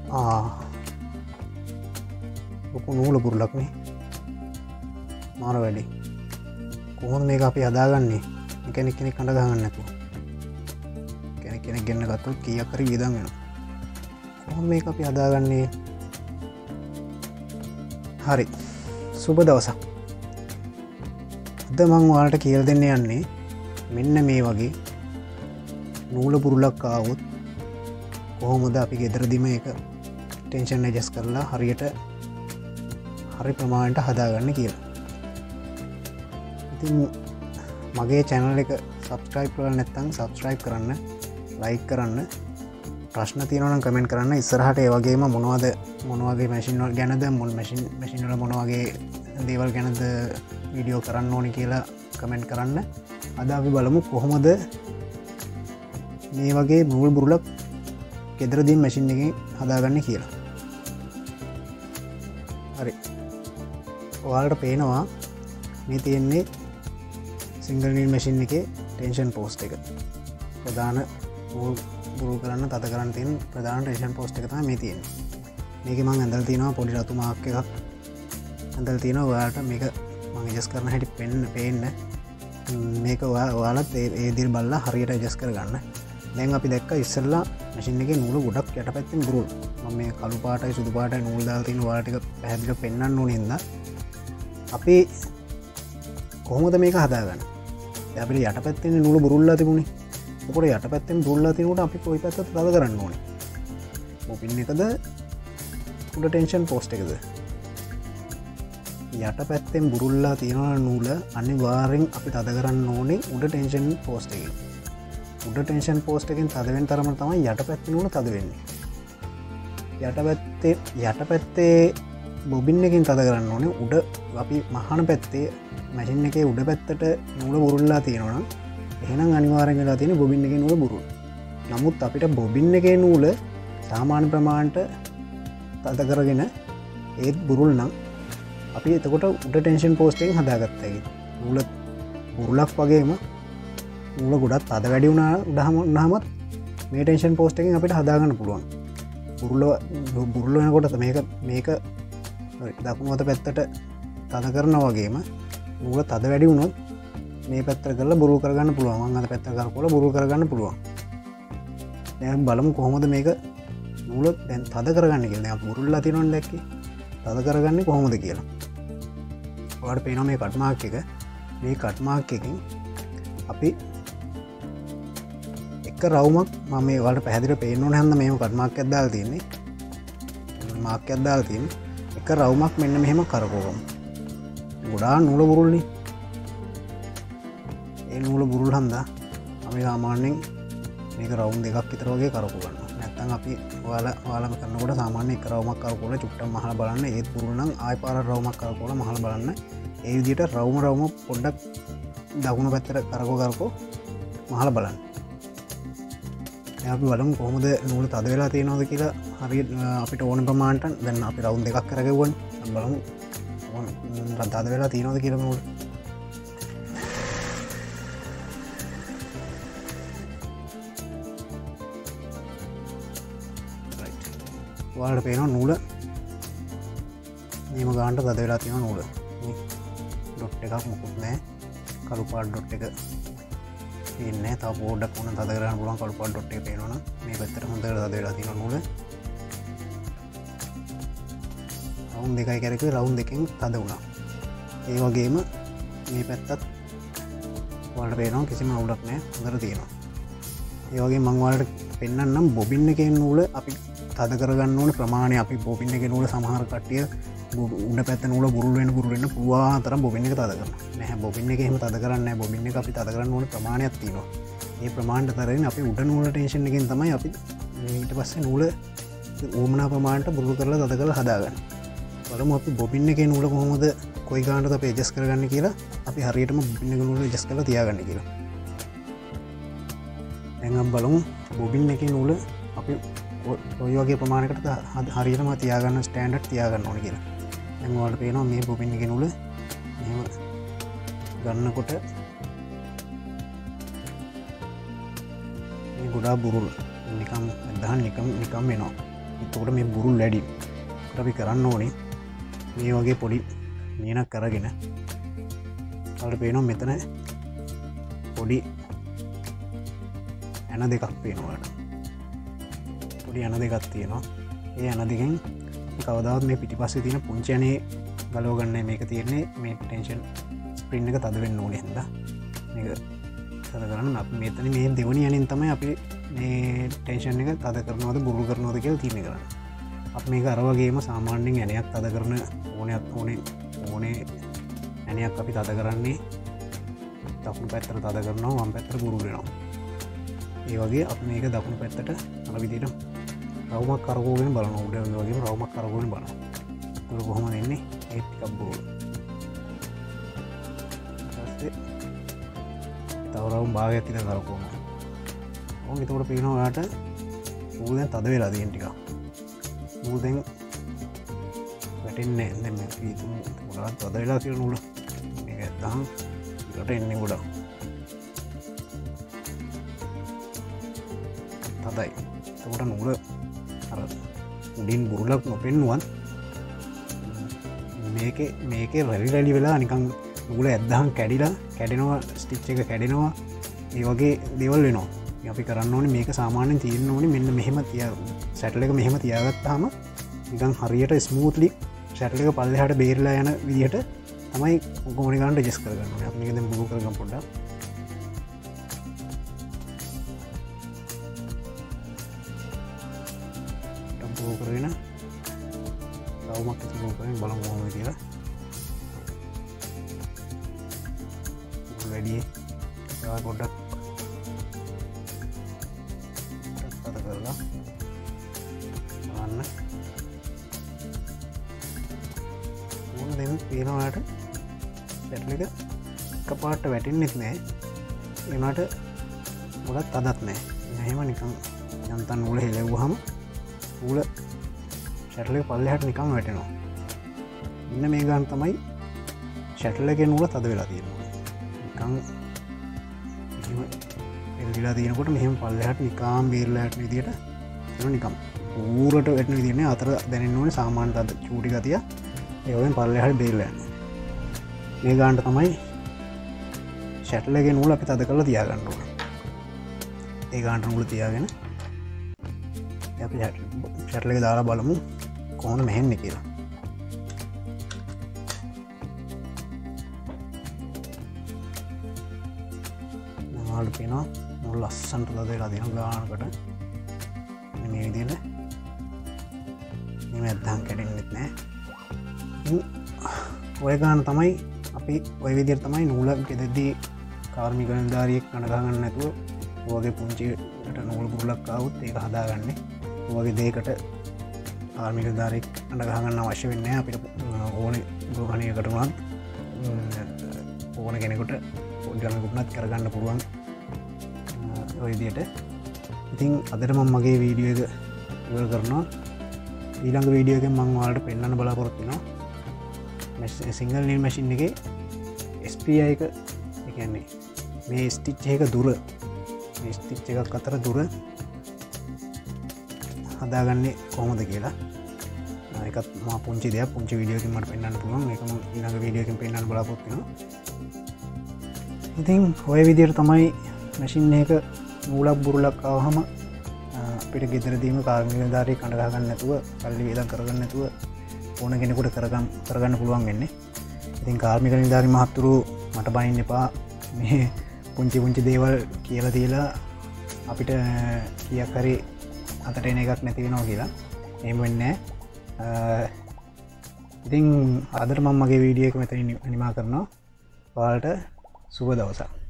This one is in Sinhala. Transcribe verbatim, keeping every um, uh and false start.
ආ ලොකු නූල පුරුලක් නේ මාර වැඩි කොහොමද මේක අපි හදාගන්නේ කෙනෙක් කෙනෙක් කඩ ගහන්න නැතුව කෙනෙක් කෙනෙක් ගෙන්න ගත්තොත් කීයක් හරි වියදම් වෙනවා කොහොමද මේක අපි හදාගන්නේ හරි සුබ දවසක් අද මං ඔයාලට කියලා දෙන්න යන්නේ මෙන්න මේ වගේ නූල පුරුලක් ආවොත් කොහොමද අපි ගෙදරදිම එක ටෙන්ෂන් ඇඩ්ජස්ට් කරලා හරියට හරි ප්‍රමාණයට හදාගන්න කියලා. ඉතින් මගේ channel එක subscribe කරලා නැත්නම් subscribe කරන්න, like කරන්න, ප්‍රශ්න තියෙනවා නම් comment කරන්න. ඉස්සරහට ඒ වගේම මොනවද මොන වගේ machine වල ගැනද මොන machine machine වල මොන වගේ දේවල් ගැනද වීඩියෝ කරන්න ඕනි කියලා comment කරන්න. අද අපි බලමු කොහොමද මේ වගේ නූල් බුරුලක් ගෙදරදී මැෂින් එකෙන් හදාගන්න කියලා. හරි ඔයාලට පේනවා මේ තියෙන්නේ සිංගල් නීල් මැෂින් එකේ ටෙන්ෂන් පෝස්ට් එක. ප්‍රධාන බුරුල් කරන්න තද කරන්න තියෙන ප්‍රධාන ටෙන්ෂන් පෝස්ට් එක තමයි මේ තියෙන්නේ. මේකේ මම ඇඳලා තියෙනවා පොඩි රතු මාක් එකක් ඇඳලා තියෙනවා. ඔයාලට මේක මම ඇඩ්ජස්ට් කරන හැටි පෙන්න පේන්න මේක ඔයාලත් ඒ විදිහට බලලා හරියට ඇඩ්ජස්ට් කරගන්න. දැන් අපි දැක්ක ඉස්සෙල්ලා මැෂින් එකේ නූල ගොඩක් යටපැත්තෙන් බුරුල්. මම මේ කළු පාටයි සුදු පාටයි නූල් දාලා තියෙන ඔයාලට ටික පැහැදිලිව පෙන්වන්න ඕනේ ඉඳලා අපි කොහොමද මේක හදාගන්නේ? දැන් අපිට යටපැත්තෙන් නූල බුරුල්ලා තිබුණේ. එතකොට යටපැත්තෙන් බුරුල්ලා තිනකොට අපි කොයි පැත්තට තද කරන්න ඕනේ? බොබින් එකද උඩ ටෙන්ෂන් පෝස්ට් එකද? යටපැත්තෙන් බුරුල්ලා තියෙන නූල අනිවාර්යෙන් අපි තද කරන්න ඕනේ උඩ ටෙන්ෂන් පෝස්ට් එකෙන්. උඩ ටෙන්ෂන් පෝස්ට් එකෙන් තද වෙන තරම තමයි යටපැත්තේ නූල තද වෙන්නේ. යටපැත්තේ යටපැත්තේ බොබින් එකෙන් තද කරන්න ඕනේ උඩ අපි මහන පැත්තේ මැෂින් එකේ උඩ පැත්තට නූල බුරුල්ලා තියෙනවා නම් එහෙනම් අනිවාර්යෙන් වෙලා තියෙන්නේ බොබින් එකේ නූල බුරුල්. නමුත් අපිට බොබින් එකේ නූල සාමාන්‍ය ප්‍රමාණයට තද කරගෙන ඒත් බුරුල් නම් අපි එතකොට උඩ ටෙන්ෂන් පෝස්ට් එකෙන් හදාගත්තා. ඒක නූල බුරුලක් වගේම නූල ගොඩක් තද වැඩි වුණා උනහමත් මේ ටෙන්ෂන් පෝස්ට් එකෙන් අපිට හදාගන්න පුළුවන්. බුරුල බුරුල වෙනකොට මේක මේක දකුණු අත පැත්තට තද කරනවා වගේම නූල තද වැඩි වුණොත් මේ පැත්තට කරලා බුරුල් කරගන්න පුළුවන්. වම් අත පැත්තට කරකවලා බුරුල් කරගන්න පුළුවන්. දැන් බලමු කොහොමද මේක නූල දැන් තද කරගන්නේ කියලා. දැන් බුරුල්ලා තියෙනවනේ දැක්කේ. තද කරගන්නේ කොහොමද කියලා. ඔයාලට පේනවා මේ කට් මාක් එක. මේ කට් මාක් එකෙන් අපි එක රවුමක් මම මේ ඔයාලට පැහැදිලිව පේන්න ඕනේ හන්ද මේව කට් මාක් එකක් දාලා තියෙන්නේ. මාක් එකක් දාලා තියෙන්නේ. එක රවුමක් මෙන්න මෙහෙම කරකවමු. ගොඩාක් නූල බුරුල්නේ. ඒ නූල බුරුල් හන්දා අපි සාමාන්‍යයෙන් මේක රවුම් දෙකක් විතර වගේ කරකව ගන්නවා. නැත්නම් අපි ඔයාලා ඔයාලම කරනකොට සාමාන්‍ය එක රවුමක් කරකවලා චුට්ටක් මහලා බලන්න. ඒත් බුරුල් නම් ආයෙ පාර රවුමක් කරකවලා මහලා බලන්න. ඒ විදිහට රවුම රවුම පොඩ්ඩක් දකුණු පැත්තට කරකව කරකව මහලා බලන්න. දැන් අපි බලමු කොහොමද නූල තද වෙලා තියෙනවද කියලා. හරියට අපිට ඕන ප්‍රමාණයට දැන් අපි රවුම් දෙකක් කරගෙවුවනේ. බලමු තද වෙලා තියෙනවද කියලා නූල. ඔයාලට පේනවා නූල මේම ගානට තද වෙලා තියෙනවා නූල. ඩොට් එකක් මොකුත් නැහැ. කළු පාට ඩොට් එක පේන්නේ නැහැ. තව පොඩ්ඩක් වුණා තද කරගන්න පුළුවන්. කළු පාට ඩොට් එක පේනවා නම් මේ පැත්තට හොඳට තද වෙලා තියෙනවා නූල. රවුම් දෙකයි කරේ රවුම් දෙකෙන් තද වුණා. ඒ වගේම මේ පැත්තත් ඔයාලට පේනවා කිසිම අවුලක් නැහැ. හොඳට තියෙනවා. ඒ වගේම මම ඔයාලට පෙන්නන්නම් බොබින් එකේ නූල අපි තද කරගන්න ඕන ප්‍රමාණය. අපි බොබින් එකේ නූල සමහර කට්ටිය උඩ පැත්ත නූල බුරුල් වෙන බුරුල් වෙන පුළුවන් තරම් බොබින් එක තද කරනවා. නැහැ බොබින් එක එහෙම තද කරන්නේ නැහැ. බොබින් එක අපි තද කරන්න ඕන ප්‍රමාණයක් තියෙනවා. මේ ප්‍රමාණයට තරමින් අපි උඩ නූල ටෙන්ෂන් එකෙන් තමයි අපි ඊට පස්සේ නූල ඕමනා ප්‍රමාණයට බුරුල් කරලා තද කරලා හදාගන්නේ. බලමු අපි බොබින් එකේ නූල කොහොමද කොයි ගානටද අපි ඇඩ්ජස්ට් කරගන්න කියලා. අපි හරියටම බොබින් එකේ නූල ඇඩ්ජස්ට් කරලා තියාගන්න කියලා. දැන් අපි බලමු බොබින් එකේ නූල අපි ඔය වගේ ප්‍රමාණයකට හරියටම තියාගන්න ස්ටෑන්ඩඩ් තියාගන්න ඕනේ කියලා. දැන් ඔයාලට පේනවා මේ බොබින් එකේ නූල මෙහෙම ගන්නකොට මේ ගොඩාක් බුරුල් නිකම් දහන් නිකම් නිකම් වෙනවා. එතකොට මේ බුරුල් වැඩි අපි කරන්න ඕනේ මේ වගේ පොඩි මීනක් කරගෙන අට පේනවා මෙතන පොඩි ඇන දෙකක් පේනවාට පොඩි ඇන දෙකක් තියෙනවා ඒ ඇන දෙකෙන් කවදාවත් මේ පිටි පස්සේ තියෙන පුංචයනේ ගලෝගන්න මේක තියන්නේ මේ ටෙන්ෂන් ස්ප්‍රින් එක තද වෙන්න ඕනේ හින්දා මේක තද කරන්න මෙතන මේ දෙවනි යනින් තමයි අපි මේ ටෙන්ෂන් එක තද කරනවද බුරු කරනවද කියලා තීරණය කරන්න. අපි මේක අර වගේම සාමාන්‍යයෙන් ඇණයක් තද කරන ඕනයක් ඕනේ ඕනේ ඇණයක් අපි තද කරන්නේ දකුණු පැත්තට තද කරනවා වම් පැත්තට බුරු වෙනවා. ඒ වගේ අපි මේක දකුණු පැත්තට අර විදිහට රවුමක් කරකවගෙන බලනවා උඩ වගේම රවුමක් කරකවගෙන බලනවා. ඒක කොහොමද එන්නේ? ඒ ටිකක් බුරු. ඊට පස්සේ තව රවුම් භාගයක් විතර කරකවනවා. ඔව් එතකොට පේනවා ඔයාලට මූල දැන් තද වෙලා තියෙන ටිකක්. මූල දැන් වැටෙන්නේ නැහැ. දැන් මේ කීතුම ගොඩාක් තද වෙලා තියෙන නූල. මේක නැත්තම් ඊට එන්නේ ගොඩක්. තදයි. එතකොට නූල අර උඩින් බුරුලක් නොපෙන්නුවත් මේකේ මේකේ රැලි රැලි වෙලා නිකන් නූල ඇද්දාම කැඩිලා කැඩෙනවා ස්ටිච් එක කැඩෙනවා ඒ වගේ දේවල් වෙනවා. අපි කරන්න ඕනේ මේක සාමාන්‍යයෙන් තියෙන්න ඕනේ මෙන්න මෙහෙම තියා සැටල් එක මෙහෙම තියාගත්තාම නිකන් හරියට ස්මූත්ලි සැටල් එක පල්ලෙහාට බේරලා යන විදිහට තමයි කොහොමද ගන්න ඇඩ්ජස්ට් කරගන්න ඕනේ. අපි මේක දැන් බුරු කරගමු පොඩ්ඩක්. බුරු කරගෙන තවමත් බුරු කරගෙන බලමු කොහොමද කියලා. වැඩි ඒවා පොඩ්ඩක් කරලා බලන්න ඕන දෙන්න පේනවාට සැටල් එක එකපාරට වැටෙන්නෙත් නෑ ඒනට ගොඩක් තදත් නෑ එහෙම නිකන් යන්තන් නූල හෙලවුවාම නූල සැටල් එක පල්ලෙහාට නිකන් වැටෙනවා. ඉන්න මේ ගන්න තමයි සැටල් එකේ නූල තද වෙලා තියෙනවා. නිකන් එහෙම එල්ලිලා තියෙනකොට මෙහෙම පල්ලෙහාට නිකාම් බේරලා යන විදියට එන නිකම් ඌරට වැටෙන විදිහනේ අතර දැනෙන්න ඕනේ සාමාන්‍ය තද චූටි ගතිය ඒ වගේම පල්ලෙහාට බේරලා යන්නේ. මේ ගානට තමයි ෂැටල් එකේ නූල අපි තද කරලා තියාගන්න ඕනේ. ඒ ගානට නූල තියාගෙන අපි ෂැටල් එක දාලා බලමු කොහොමද මෙහෙන්නේ කියලා. නමාලු කියනවා නූල් ලස්සනට තද වෙලා තියෙන ගානකට මේ විදිහට මේ මැද්දන් කැඩෙන්නෙත් නෑ. ඔය ගාන තමයි අපි ඔය විදිහට තමයි නූල ගෙදෙද්දී කාර්මික නිලධාරියෙක් කන ගහගන්න නැතුව ඔයගේ පුංචිට නූල් බුරුලක් ආවොත් ඒක හදාගන්නේ. ඔයගේ දෙයකට කාර්මික නිලධාරියෙක් කන ගහගන්න අවශ්‍ය වෙන්නේ නැහැ. අපිට ඕනේ ගෘහණියකට වුණත් ඕන කෙනෙකුට පොඩ්ඩක් කරගන්න පුළුවන් ඔය විදිහට. ඉතින් අදට මම මගේ වීඩියෝ එක ඉවර කරනවා. ඊළඟ වීඩියෝ එකෙන් මම ඔයාලට පෙන්වන්න බලාපොරොත්තු වෙනවා සිංගල් නීල් මැෂින් එකේ එස් පී ආයි එක. ඒ කියන්නේ මේ ස්ටිච් එක දුර මේ ස්ටිච් එකක් අතර දුර හදාගන්නේ කොහොමද කියලා. ඒකත් මම පුංචි දෙයක් පුංචි වීඩියෝ එකකින් මට පෙන්වන්න පුළුවන්. මේක මම ඊළඟ වීඩියෝ එකකින් පෙන්වන්න බලාපොරොත්තු වෙනවා. ඉතින් ඔය විදිහට තමයි මැෂින් එක නූලක් බුරුලක් ආවහම අපිට ගෙදරදීම කාර්මික නිලධාරියෙක් කඩ ගහගන්න නැතුව සල්ලි වේදම් කරගන්න නැතුව ඕන කෙනෙකුට කරගන්න කරගන්න පුළුවන් වෙන්නේ. ඉතින් කාර්මික නිලධාරි මහත්තුරු මට බනින්න එපා මේ පුංචි පුංචි දේවල් කියලා තියලා අපිට කීයක් හරි අතට එන එකක් නැති වෙනවා කියලා. එහෙම වෙන්නේ නැහැ. ඉතින් අදට මම මගේ වීඩියෝ එක මෙතනින් නිමා කරනවා. ඔයාලට සුබ දවසක්.